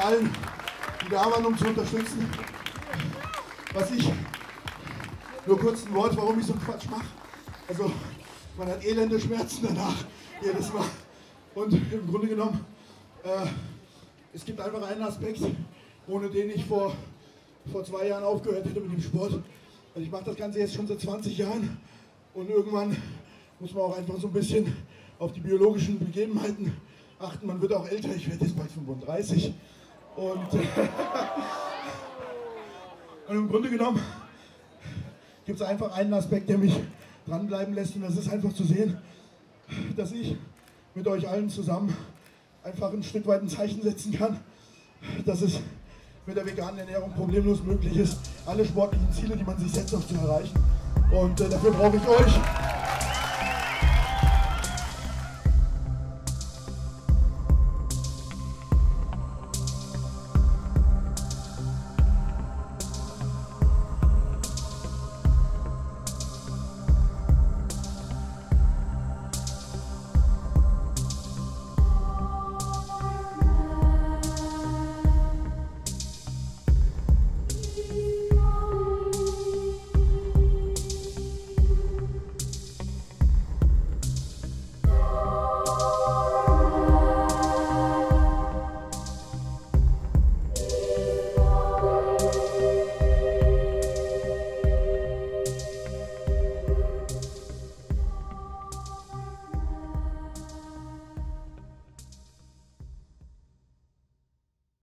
allen, die da waren, um zu unterstützen. Was ich, nur kurz ein Wort, warum ich so einen Quatsch mache. Also, man hat elende Schmerzen danach, jedes Mal. Und im Grunde genommen, es gibt einfach einen Aspekt, ohne den ich vor 2 Jahren aufgehört hätte mit dem Sport. Also ich mache das Ganze jetzt schon seit 20 Jahren und irgendwann muss man auch einfach so ein bisschen auf die biologischen Begebenheiten achten. Man wird auch älter, ich werde jetzt bald 35 und im Grunde genommen gibt es einfach einen Aspekt, der mich dranbleiben lässt, und das ist einfach zu sehen, dass ich mit euch allen zusammen einfach ein Stück weit ein Zeichen setzen kann, dass es mit der veganen Ernährung problemlos möglich ist, alle sportlichen Ziele, die man sich setzt, auch zu erreichen. Und dafür brauche ich euch.